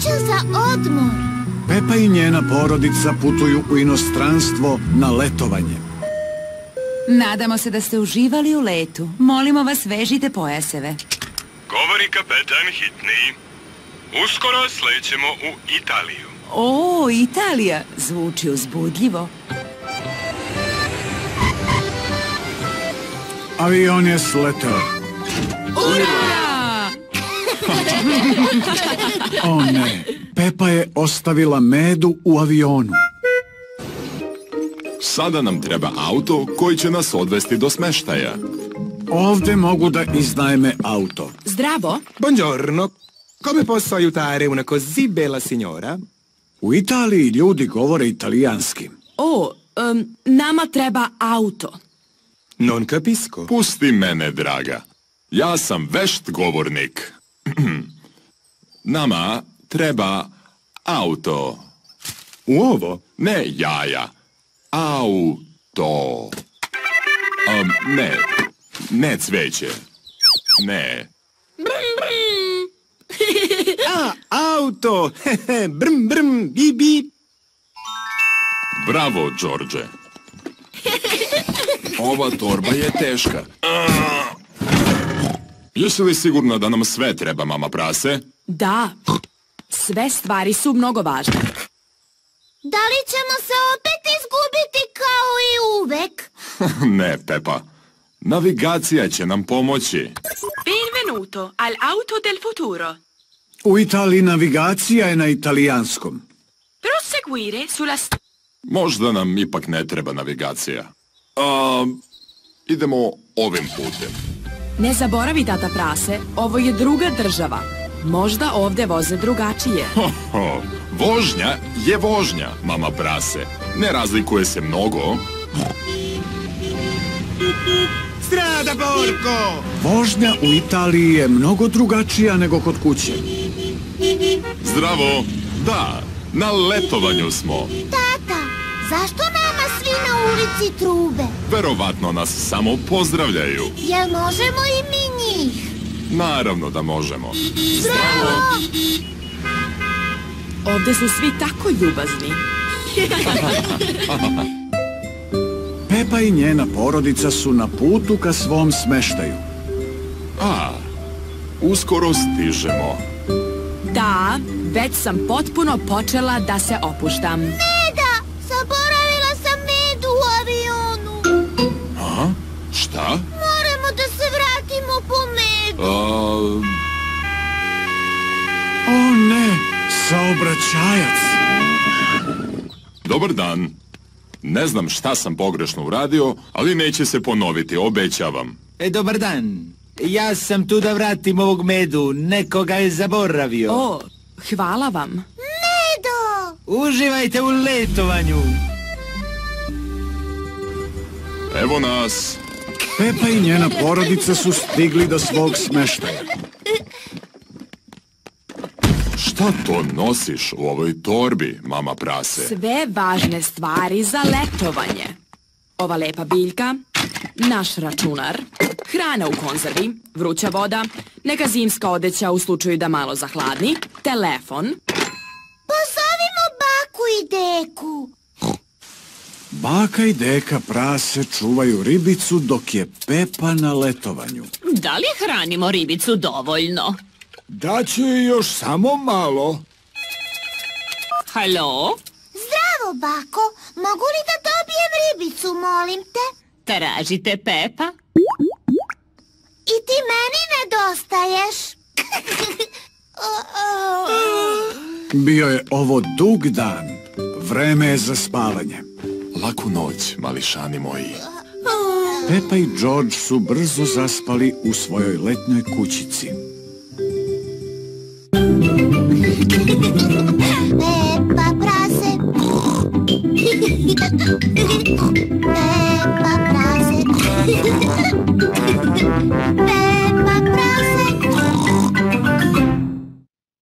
kuća za odmor. Pepa i njena porodica putuju u inostranstvo na letovanje. Nadamo se da ste uživali u letu. Molimo vas, vežite pojaseve. Govori kapetan Hitni. Uskoro slećemo u Italiju. O, Italija. Zvuči uzbudljivo. Avion je sleteo. Ura! O ne, Pepa je ostavila medu u avionu. Sada nam treba auto koji će nas odvesti do smeštaja. Ovde mogu da iznajme auto. Zdravo. Buongiorno. Come posso aiutare una così bella signora? U Italiji ljudi govore italijanski. O, nama treba auto. Non capisco. Pusti mene, draga. Ja sam vešt govornik. Nama treba auto. Uovo? Ne jaja. Auto. Ne cveće. Ne. Auto! Brum, brum, bi, bi. Bravo, Đorđe. Ova torba je teška. Jesi li sigurna da nam sve treba, mama prase? Da, sve stvari su mnogo važne. Da li ćemo se opet izgubiti kao i uvek? Ne, Pepa. Navigacija će nam pomoći. Benvenuto al auto del futuro. U Italiji navigacija je na italijanskom. Proseguire sulla Možda nam ipak ne treba navigacija. Idemo ovim putem. Ne zaboravi, tata prase, ovo je druga država. Možda ovde voze drugačije. Vožnja je vožnja, mama prase. Ne razlikuje se mnogo. Strada, porco! Vožnja u Italiji je mnogo drugačija nego kod kuće. Zdravo. Da, na letovanju smo. Tata, zašto nama svi na ulici trube? Verovatno nas samo pozdravljaju. Jel možemo i mi njih? Naravno da možemo. Zdravo! Ovde su svi tako ljubazni. Pepa i njena porodica su na putu ka svom smeštaju. Uskoro stižemo. Da, već sam potpuno počela da se opuštam. Meda! Zaboravila sam medu u avionu. Šta? Moramo da se vratimo po medu. O ne, saobraćajac. Dobar dan. Ne znam šta sam pogrešno uradio, ali neće se ponoviti, obećavam. Dobar dan. Ja sam tu da vratim ovog medu. Nekoga je zaboravio. O, hvala vam. Medo! Uživajte u letovanju. Evo nas. Pepa i njena porodica su stigli do svog smeštaja. Šta to nosiš u ovoj torbi, mama prase? Sve važne stvari za letovanje. Ova lepa biljka, naš računar, hrana u konzervi, vruća voda, neka zimska odeća u slučaju da malo zahladni, telefon. Pozovimo baku i deku. Baka i deka prase čuvaju ribicu dok je Pepa na letovanju. Da li hranimo ribicu dovoljno? Daću joj još samo malo. Halo? Zdravo, bako. Mogu li da dobijem ribicu, molim te? Tražite Pepa? I ti meni nedostaješ. Bio je ovo dug dan. Vreme je za spavanje. Laku noć, mališani moji. Pepa i George su brzo zaspali u svojoj letnjoj kućici. Pepa prase. Pepa prase.